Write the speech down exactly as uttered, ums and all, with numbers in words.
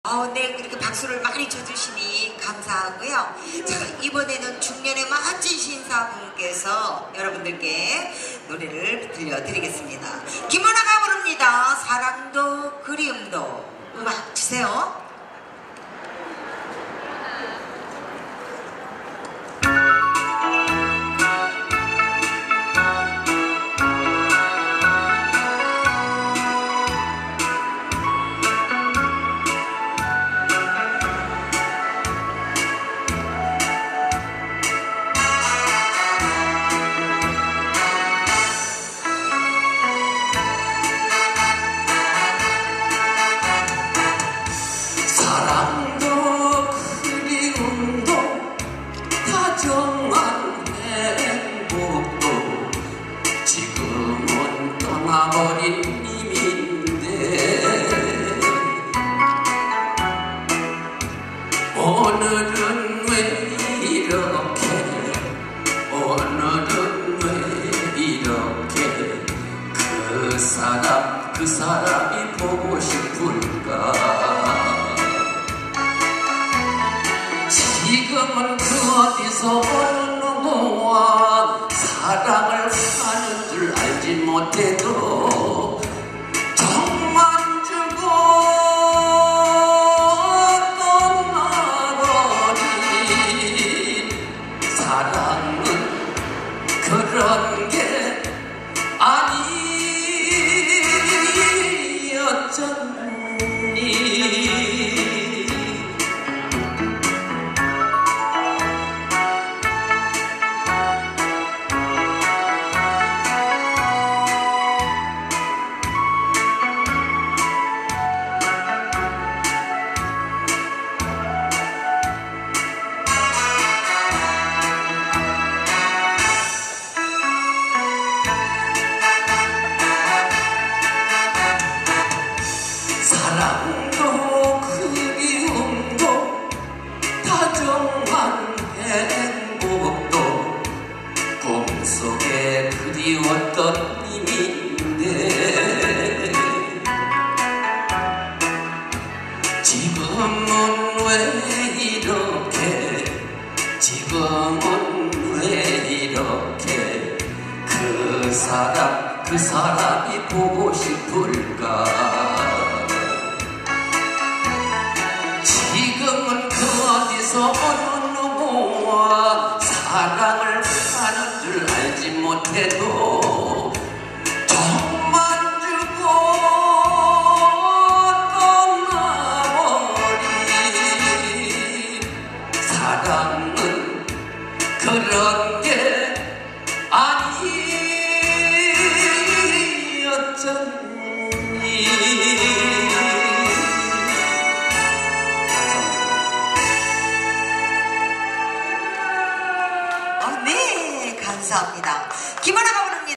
어, 네, 이렇게 박수를 많이 쳐주시니 감사하고요. 자, 이번에는 중년의 멋진 신사분께서 여러분들께 노래를 들려드리겠습니다. 김원아가 부릅니다. 사랑도 그리움도. 음악 주세요. 사랑도 그리움도 다정한 행복도 지금은 떠나버린 님인데 오늘은 왜 이렇게 오늘은 왜 이렇게 그 사람 그 사람이 보고 싶을까. 지금은 그 어디서 어느 누구와 사랑을 하는 줄 알지 못해도 정만 주고 떠나버린 사랑은 그런 게 아니었잖니. 사랑도 그리움도 다정한 행복도 꿈속에 그리웠던 님인데 지금은 왜 이렇게 지금은 왜 이렇게 그 사람 그 사람이 보고 싶을까. 지금은 그 어디서 어느 누구와 사랑을 하는 줄 알지 못해도 정만 주고 떠나버린 사랑은 그런 게 아니었잖니. 어, 네, 감사합니다. 김원아가 부릅니다.